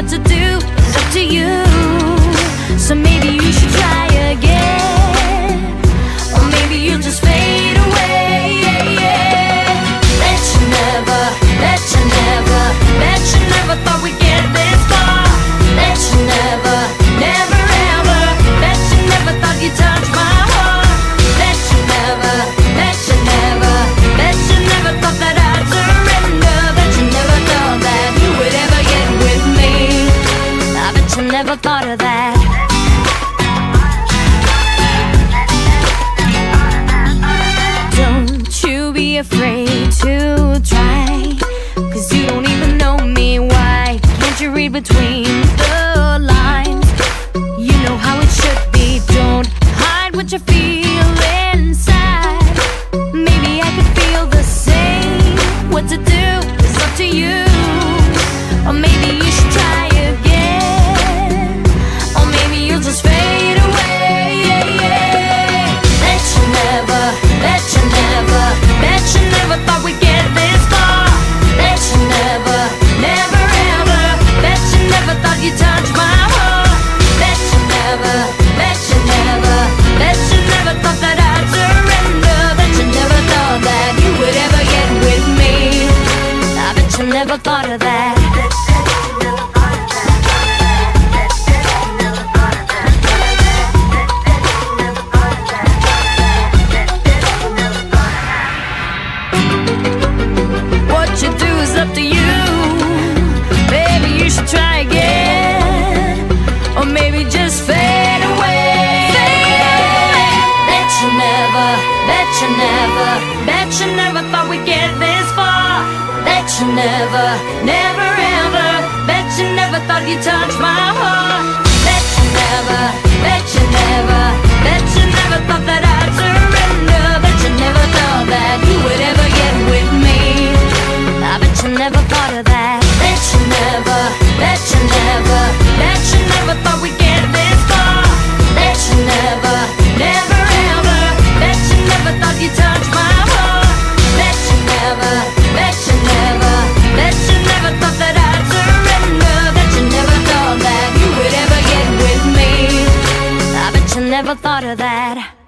what to do is up to you. So maybe you should try again, or maybe you'll just fade away. Bet you never, bet you never, bet you never thought we'd get this far. Bet you never, never ever, bet you never thought you'd touch my heart. Bet you never, bet you never, bet you never thought that I'd surrender. Bet you never thought that you would ever get with me. I bet you never thought of that. Don't you be afraid to try, 'cause you don't even know me. Why can't you read between the lines? You know how it should be. Don't hide what you feel inside. Maybe I could feel the same. What to do is up to you. Or maybe you should try again, or maybe you'll just fade away. Bet you never, bet you never, bet you never thought we'd get this far. Bet you never, never ever, bet you never thought you'd touch my heart. Bet you never, bet you never, bet you never thought that I'd surrender. Bet you never thought that you would ever get with me. I bet you never thought of that. What you do is up to you. Maybe you should try again, or maybe just fade away. Bet you never, bet you never, bet you never thought we'd get this far. Bet you never, never ever, bet you never thought you'd touch my heart. Bet you never, bet you never, bet you never thought that I'd surrender. Bet you never thought that you would ever get with me. I bet you never thought of that. Bet you never, bet you never, bet you never thought we'd get this far. Bet you never, never ever, bet you never thought you'd touch my heart. Bet you never, bet you never, bet you never thought that I'd surrender. Bet you never thought that you would ever get with me. I bet you never thought of that.